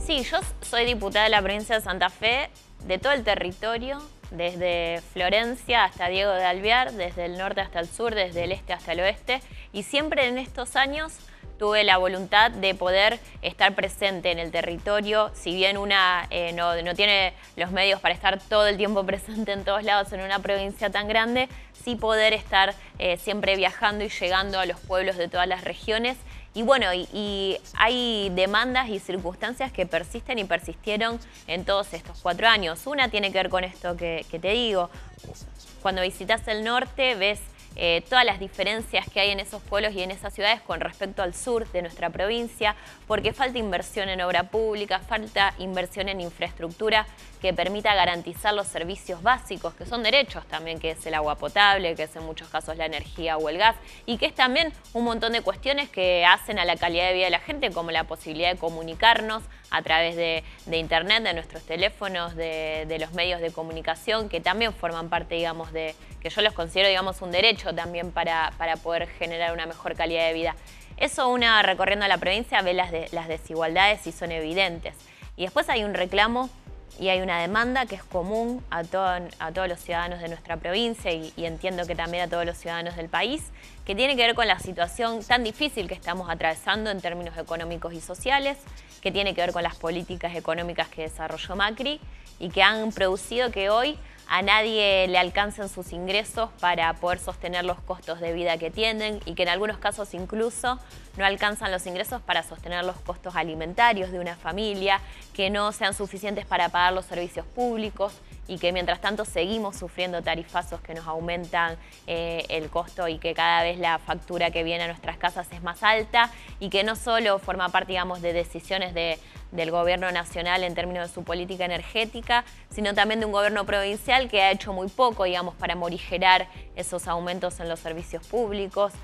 Sí, yo soy diputada de la provincia de Santa Fe, de todo el territorio, desde Florencia hasta Diego de Alvear, desde el norte hasta el sur, desde el este hasta el oeste, y siempre en estos años tuve la voluntad de poder estar presente en el territorio, si bien una no tiene los medios para estar todo el tiempo presente en todos lados en una provincia tan grande, sí poder estar siempre viajando y llegando a los pueblos de todas las regiones. Y bueno, y hay demandas y circunstancias que persisten y persistieron en todos estos 4 años. Una tiene que ver con esto que te digo. Cuando visitas el norte ves todas las diferencias que hay en esos pueblos y en esas ciudades con respecto al sur de nuestra provincia, porque falta inversión en obra pública, falta inversión en infraestructura que permita garantizar los servicios básicos, que son derechos también, que es el agua potable, que es en muchos casos la energía o el gas, y que es también un montón de cuestiones que hacen a la calidad de vida de la gente, como la posibilidad de comunicarnos a través de internet, de nuestros teléfonos, de los medios de comunicación, que también forman parte, digamos, que yo los considero, digamos, un derecho también para poder generar una mejor calidad de vida. Eso una recorriendo la provincia ve las desigualdades y son evidentes. Y después hay un reclamo y hay una demanda que es común a todos los ciudadanos de nuestra provincia y entiendo que también a todos los ciudadanos del país, que tiene que ver con la situación tan difícil que estamos atravesando en términos económicos y sociales, que tiene que ver con las políticas económicas que desarrolló Macri y que han producido que hoy a nadie le alcancen sus ingresos para poder sostener los costos de vida que tienen y que en algunos casos incluso no alcanzan los ingresos para sostener los costos alimentarios de una familia, que no sean suficientes para pagar los servicios públicos y que mientras tanto seguimos sufriendo tarifazos que nos aumentan el costo y que cada vez la factura que viene a nuestras casas es más alta y que no solo forma parte, digamos, de decisiones del gobierno nacional en términos de su política energética, sino también de un gobierno provincial que ha hecho muy poco, digamos, para morigerar esos aumentos en los servicios públicos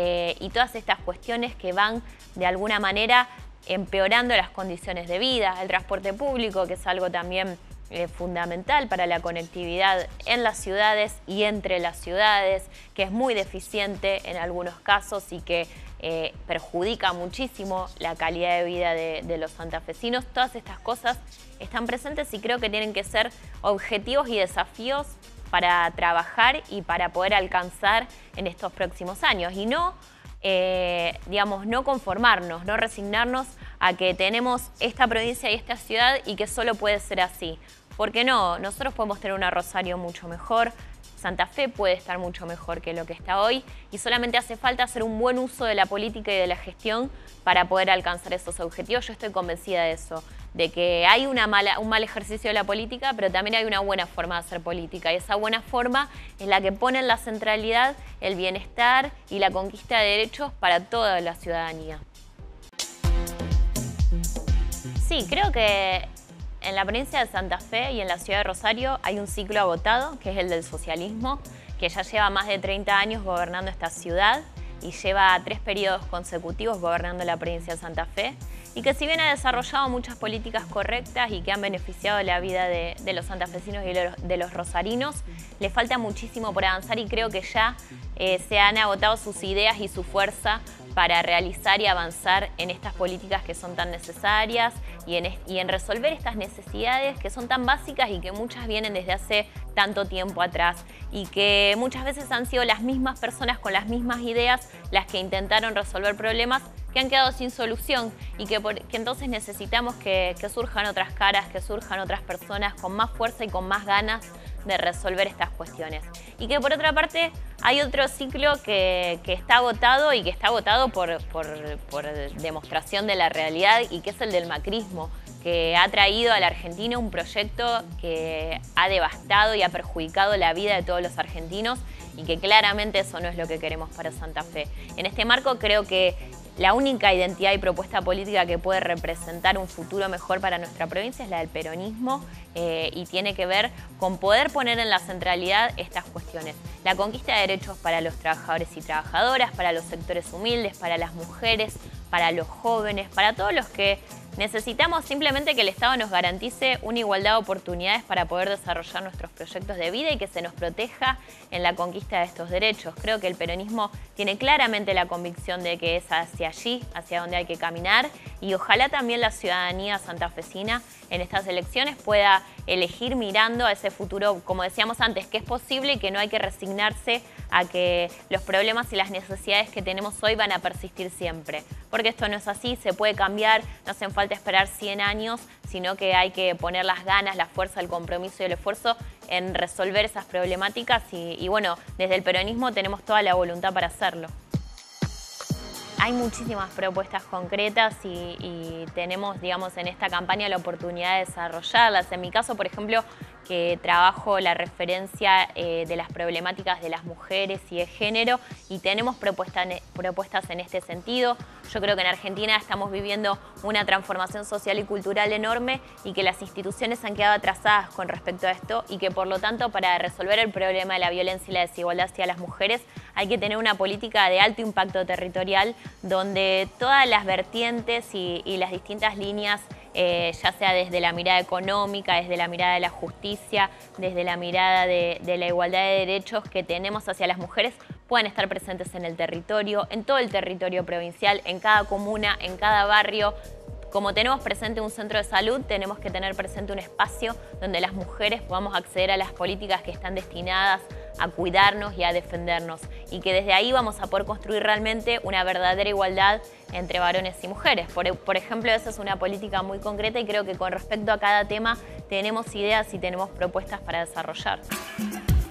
y todas estas cuestiones que van de alguna manera empeorando las condiciones de vida, el transporte público, que es algo también fundamental para la conectividad en las ciudades y entre las ciudades, que es muy deficiente en algunos casos y que perjudica muchísimo la calidad de vida de los santafesinos. Todas estas cosas están presentes y creo que tienen que ser objetivos y desafíos para trabajar y para poder alcanzar en estos próximos años y no, digamos, no conformarnos, no resignarnos a que tenemos esta provincia y esta ciudad y que solo puede ser así. Porque no, nosotros podemos tener una Rosario mucho mejor, Santa Fe puede estar mucho mejor que lo que está hoy y solamente hace falta hacer un buen uso de la política y de la gestión para poder alcanzar esos objetivos. Yo estoy convencida de eso, de que hay un mal ejercicio de la política, pero también hay una buena forma de hacer política y esa buena forma es la que pone en la centralidad el bienestar y la conquista de derechos para toda la ciudadanía. Sí, creo que en la provincia de Santa Fe y en la ciudad de Rosario hay un ciclo agotado, que es el del socialismo, que ya lleva más de 30 años gobernando esta ciudad y lleva 3 periodos consecutivos gobernando la provincia de Santa Fe y que si bien ha desarrollado muchas políticas correctas y que han beneficiado la vida de los santafesinos y de los rosarinos, le falta muchísimo por avanzar y creo que ya se han agotado sus ideas y su fuerza para realizar y avanzar en estas políticas que son tan necesarias y en resolver estas necesidades que son tan básicas y que muchas vienen desde hace tanto tiempo atrás y que muchas veces han sido las mismas personas con las mismas ideas las que intentaron resolver problemas que han quedado sin solución y que entonces necesitamos que surjan otras caras, que surjan otras personas con más fuerza y con más ganas de resolver estas cuestiones. Y que por otra parte hay otro ciclo que está agotado y que está agotado por demostración de la realidad y que es el del macrismo, que ha traído a la Argentina un proyecto que ha devastado y ha perjudicado la vida de todos los argentinos y que claramente eso no es lo que queremos para Santa Fe. En este marco creo que la única identidad y propuesta política que puede representar un futuro mejor para nuestra provincia es la del peronismo y tiene que ver con poder poner en la centralidad estas cuestiones. La conquista de derechos para los trabajadores y trabajadoras, para los sectores humildes, para las mujeres, para los jóvenes, para todos los que necesitamos simplemente que el Estado nos garantice una igualdad de oportunidades para poder desarrollar nuestros proyectos de vida y que se nos proteja en la conquista de estos derechos. Creo que el peronismo tiene claramente la convicción de que es hacia allí, hacia donde hay que caminar y ojalá también la ciudadanía santafesina en estas elecciones pueda elegir mirando a ese futuro, como decíamos antes, que es posible y que no hay que resignarse a que los problemas y las necesidades que tenemos hoy van a persistir siempre. Porque esto no es así, se puede cambiar, no hacen falta esperar 100 años, sino que hay que poner las ganas, la fuerza, el compromiso y el esfuerzo en resolver esas problemáticas y bueno, desde el peronismo tenemos toda la voluntad para hacerlo. Hay muchísimas propuestas concretas y tenemos, digamos, en esta campaña la oportunidad de desarrollarlas. En mi caso, por ejemplo, que trabajo la referencia de las problemáticas de las mujeres y de género y tenemos propuestas en este sentido. Yo creo que en Argentina estamos viviendo una transformación social y cultural enorme y que las instituciones han quedado atrasadas con respecto a esto y que por lo tanto para resolver el problema de la violencia y la desigualdad hacia las mujeres hay que tener una política de alto impacto territorial donde todas las vertientes y las distintas líneas, ya sea desde la mirada económica, desde la mirada de la justicia, desde la mirada de la igualdad de derechos que tenemos hacia las mujeres, puedan estar presentes en el territorio, en todo el territorio provincial, en cada comuna, en cada barrio. Como tenemos presente un centro de salud, tenemos que tener presente un espacio donde las mujeres podamos acceder a las políticas que están destinadas a cuidarnos y a defendernos. Y que desde ahí vamos a poder construir realmente una verdadera igualdad entre varones y mujeres. Por ejemplo, esa es una política muy concreta y creo que con respecto a cada tema tenemos ideas y tenemos propuestas para desarrollar.